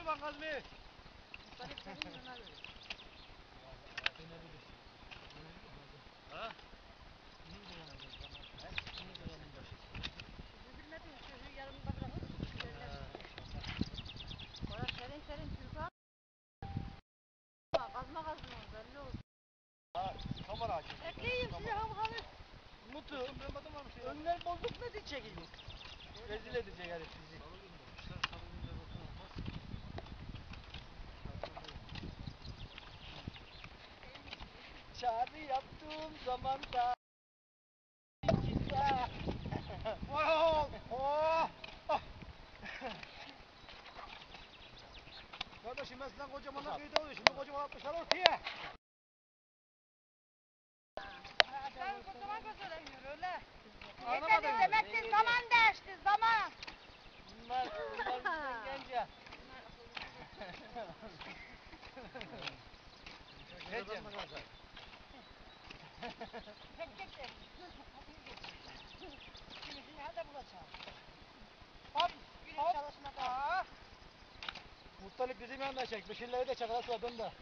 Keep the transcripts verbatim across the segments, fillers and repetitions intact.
çoban kazmayı. Ha? Serin serin Türkan. Kazma kazma belli oldu. Ha, kamera açıyor. Ekleyeyim size ham hamı. Mutu. Önler bozuk ne diyecek gibi? Rezil edecek herif bizi. Çağrı yaptığım zaman da ikizler. Oh! Oh! Kardeşim eskiden kocamanlar kıyıda oluyor. Şimdi kocaman atmışlar ortaya. Sen kocaman gösteremiyor öyle. Anlamadım. Demek ki zaman değişti zaman. Bunlar, bunlar bizden gence. Gece mi? Gel gel gel. Şimdi hadi bulacağım. Hop hop. Çalışmada. Muhtarlık bizim yanında çek. Beşirleri de çek. Arası adın da.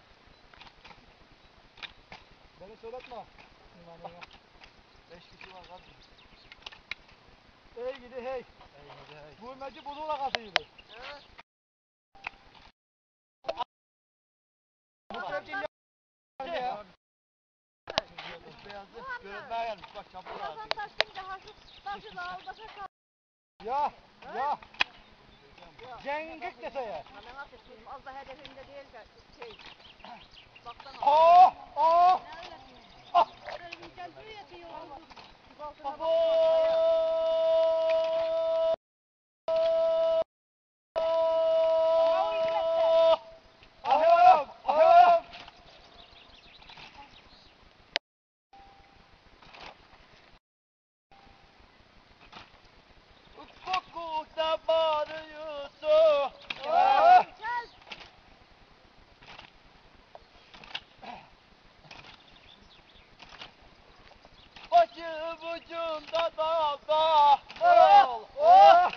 Beni söyletme. Beş kişi var kadın. Ey gidi hey. Ey gidi hey. Gurmeci buluğuna kazıydı. Evet. Muhtar dinle. Ya. Beyazı görünmeye gelmiş. Bak çapur ağzı. Birazdan taşınca hafif taşı da al başa kal. Ya ya. Cengik dese ya. Ben affettim. Az da hedefinde değil şey. Baksana. Oh oh. Ah. Elin kendini yatıyor. Abo. Ahım ahım. Kokukta bağırıyorsun. Gel. Başım ucunda dağda. Oh oh.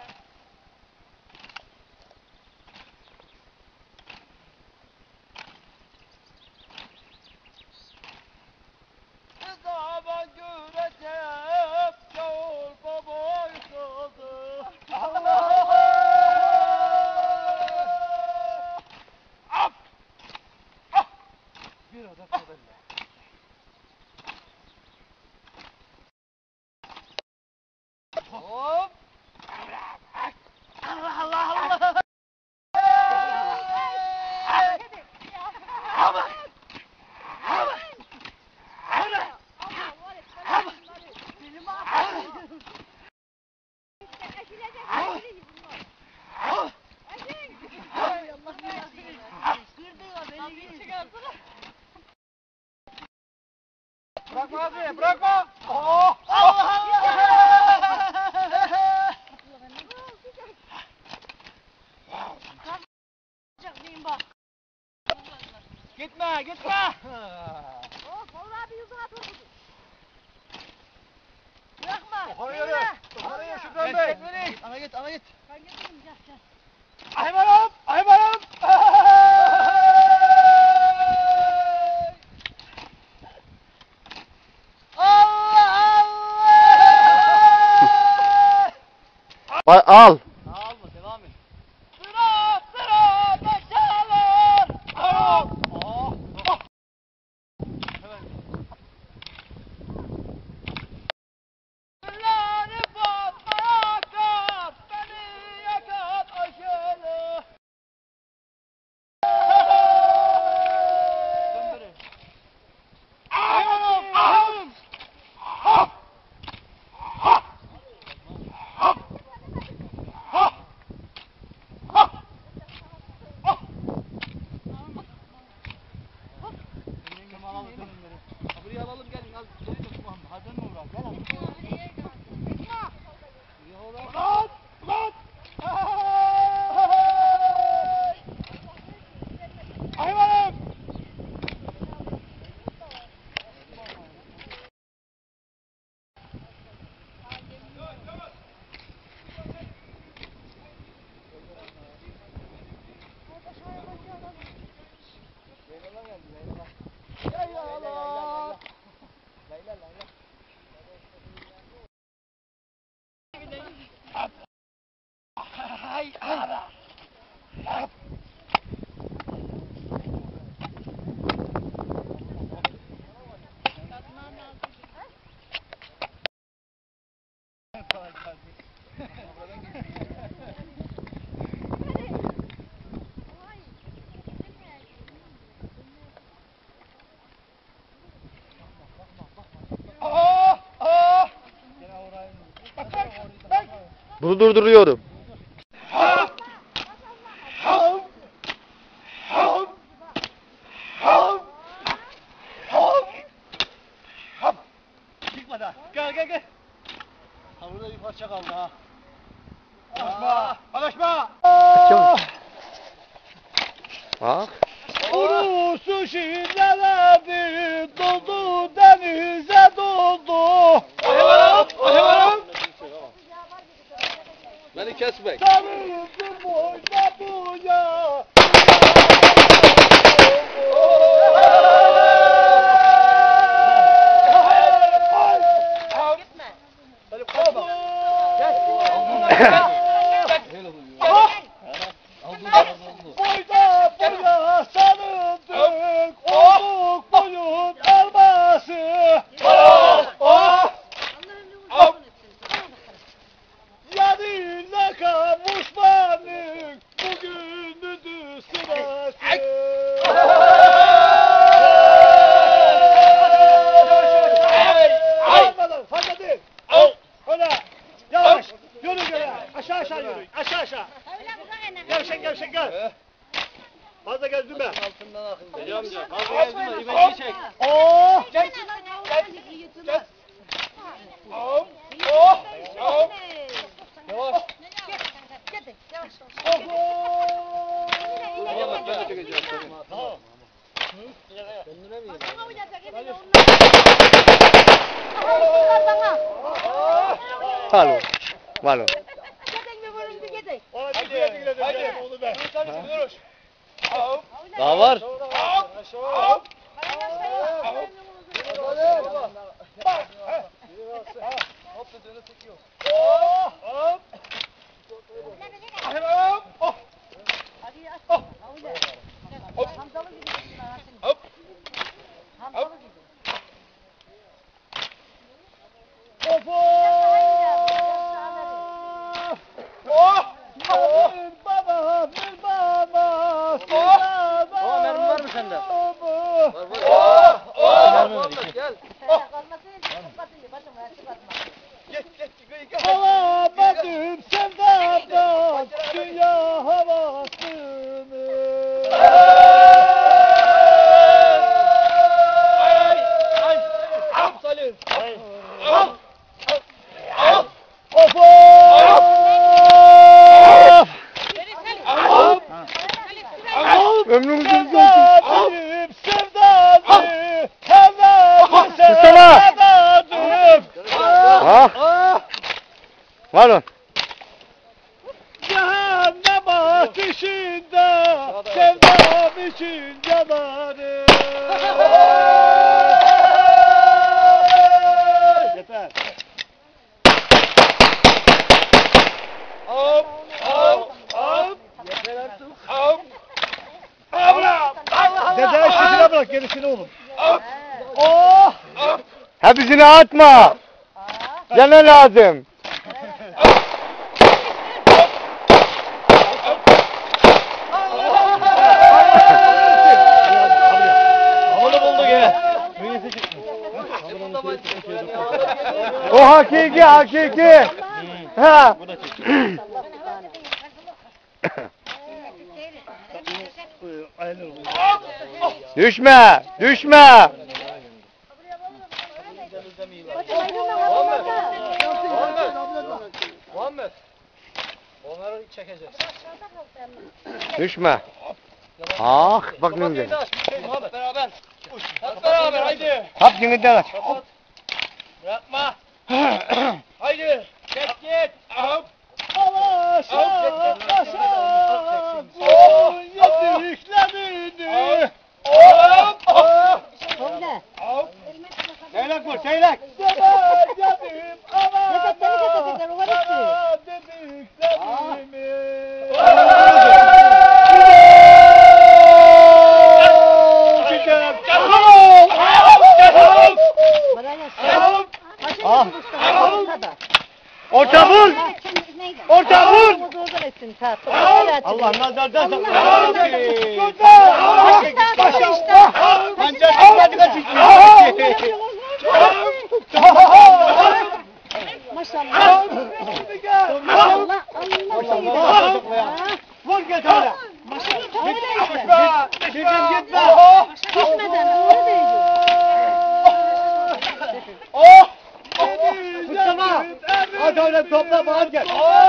Ne zaman göreceğim yavur baba yıkıldı. Allah! Af! Af! Bir adet modelle. Hop! Allah Allah Allah! Aman! Aman! Aman! Bırakma abi, bırakma! Oh! Allah Allah! Gitme, gitme! Oh, vallahi bir yüzüne atıldı. Bırakma. Yukarı yürü! Yukarı yürü Şükran Bey! Ana git, ana git! Ben getireyim gel gel. Aymanım! Aymanım! Allah Allah! Al. Alma, devam et. Sıra sıra taşalır! Oh! Oh! Oh! Hemen. Gülleri batmaya kap, beni yakar aşağı. Döndürün. Ahım! Ahım! Hop! Hop! Hop! Hey! Ara! Hop! Bunu durduruyorum. Hop! Hop! Hop! Hop! Hop! Hop! Çıkma da. Gel gel gel. Ha burada bir parça kaldı ha. Alışma! Alışma! Bak. Urusu şiirlerdi, doldu denize doldu. Beni kesmek. Sarıldı boyna boya. Gitme. Hadi korkma. Boyda boya sarıldık, olduk boyun elması. Allah'ım ne uzun etsin. Yanıyla kavuşmanın bugünüdür sırası. Almadan, fazla değil. Öyle, yavaş, yürü göre, aşağı aşağı yürü, aşağı aşağı. Gevşek gevşek gel. Fazla gezdirme. Altından akın. Deli amca. Fazla gezdirme. İmeci çek. Oo! Gel. Gel. Hop! Hop! Hop! Yavaş. Gel. Yavaş. Tamam ben de çekeceğim. Tamam. Kendine mi yedin? Bana oynayacak. Hepini Alo. Alo. Gidin mi vurun bir gidin. Hadi hadi hadi. Onu ben. Hop! Daha var. Hop! Hop! Bak! Hop dediğini tutuyor. Hop! Hop! Hop! Oh! Hadi aç. Oh! Öyle. Hop! Hamzalı gibi. Hop! Hamzalı gibi. Of! Oh! Bir baba, bir baba, Tamam, mermi var mı sende? Var var. Oh! Oh! Mermi var, iki. Gel. Git git git. Alamadım sevdadan dünya havasını. Ay! Ay! Hop Salim! Hop! Hop! Of! Hop! Hop! Ömrümüzün Sevdadım, sevdadım, hemen Tutsana. sevdadım. Ha? Var mı? Cehennem ateşinde, sevdam için yanarım. Yeter. Hop, hop, hop. Yeter artık. Hop. Allah! Dede işine bırak gerisini oğlum. Hop. Oh! Hop. Hepsini atma. Gene lazım. Havalı bulduk ya. O hakiki hakiki. Ha. Düşme, düşme. Muhammed. Onları çekeceğiz. Düşme. Ah, bak ne güzel. Muhammed beraber. Hep beraber haydi. Hap yeninden aç. Bırakma. Haydi. Git git. Hop. Alaşa, alaşa, son yediklerini. Hop, hop. Öyle. Hop. Seyrek vur, seyrek. Zaman yedim, ana, Yeter, seni getirecekler, o var ana dediklerimi. Orta vur. Orta vur. Allah nazardan saklasın. Maşallah. Ancak hadi kaçın. Maşallah. Allah Allah. Vur git öyle. Maşallah. Gitme. Gitme. Düşmeden öyle değil. Oh! Mustafa! Hadi öyle topla bağır gel.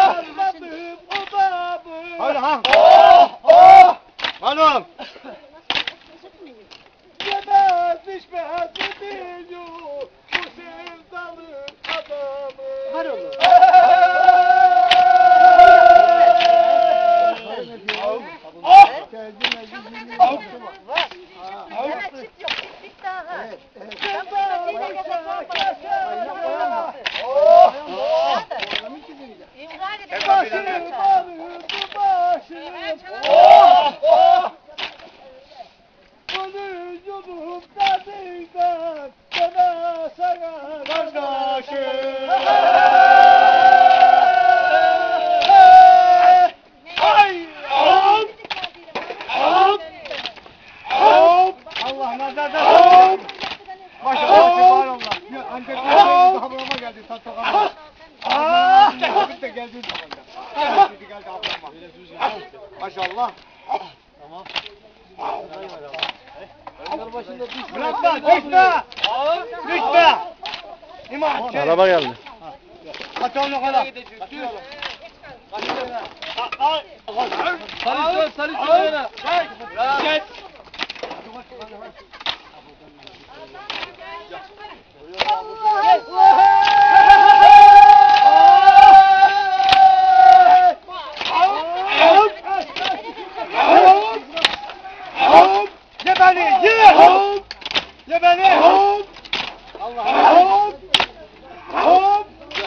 Hadi ha. Oh! Oh! Hanım! Yemez içmez biliyor bu sevdanın adamı. Var oğlum. Oh! Oh! Oh! Bunu yudum tadından bana sana kardeşim. Ay! Hop! Hop! Hop! Allah nazardan hop! Maşallah subhanallah. Ya ancak ablama geldi tatlı ablama. Ah! Vakit de geldi zamanda. Şimdi geldi ablama. Maşallah. Tamam. Bırakma, düşme! Düşme! İmam, şey. Araba geldi. Kaç onu kadar? Sarı sarı sarı. Geç. Ye beni, ye! Hop! Ye beni! Hop! Allah! Hop! Hop!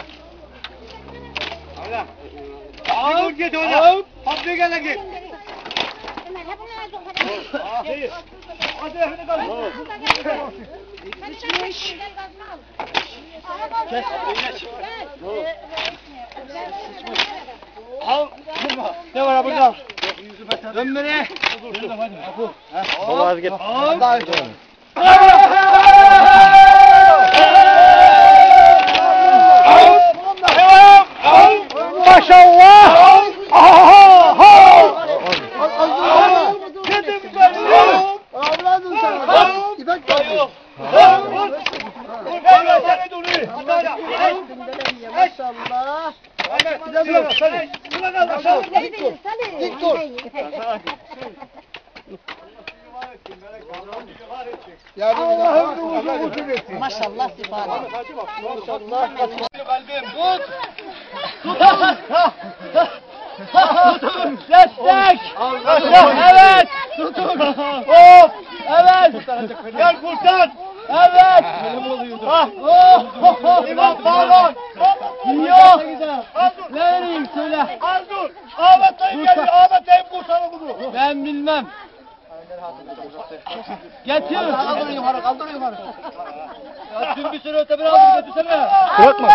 Allah! Hop! Git öyle! Hop! Hop bir gene git! Hadi! Hadi hadi kal! Kes! Al! Ne var burada? Dön beni! Baba az git. Maşallah. Dedim ben. Avradın sana. İpek yok. Maşallah. Dik dur. Allah'ım ruhunu ucun etsin. Maşallah sifahat. Maşallah. Kalbim tut. Tutun. Destek. Evet. Tutun. Hop. Evet. Gel kurtar. Evet. Ah. Oh. İmam pardon. Yok. Ne vereyim söyle. Az dur. Ahmet dayım geldi. Ahmet dayım kurtarın bunu. Ben bilmem. Getir. Kaldır yukarı, kaldır yukarı. Ya tüm bir sürü öteberi aldır götürsene. Bırakma.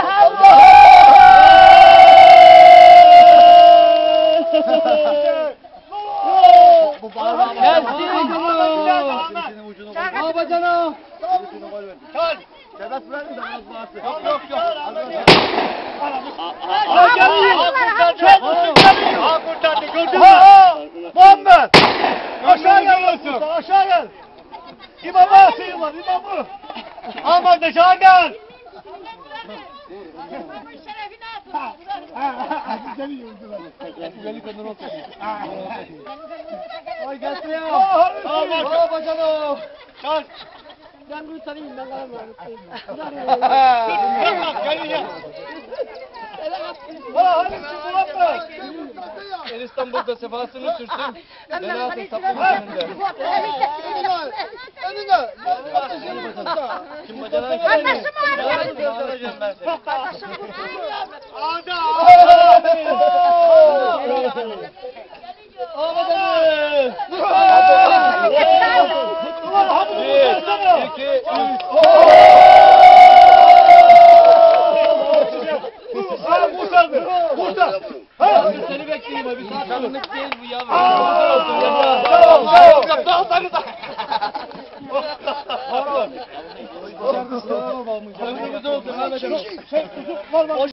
Gelsin ucunu. Baba canım. Çal. Sebep verin de biraz bağırsın. Yok yok yok. Ha geliyor. Çok geliyor. Ha kurtardı gördün mü? Muhammed. Aşağı gel olsun. Aşağı gel. İmama sıyırlar imamı. Aman aşağı gel. Seni yurdular. Beni kadar olsun. Ay gelsin ya. Aman baba canım. Çal. Ben bunu tanıyayım ben kalamıyorum. Yapma gelin ya. Hala hadi bulamaz. En İstanbul'da sefasını sürsün. Beni atın tapının önünde. Önüne. Kim bacana kim? Kardeşim var. Yarın göstereceğim ben seni. Kardeşim Ada. Bir, iki, üç. Hazır seni bekleyeyim abi. Bir saat sonraki değil bu ya. Aa! Güzel olsun ya. Bravo, bravo. Dağıtsanıza. Bravo. Güzel olsun Mehmet Ali.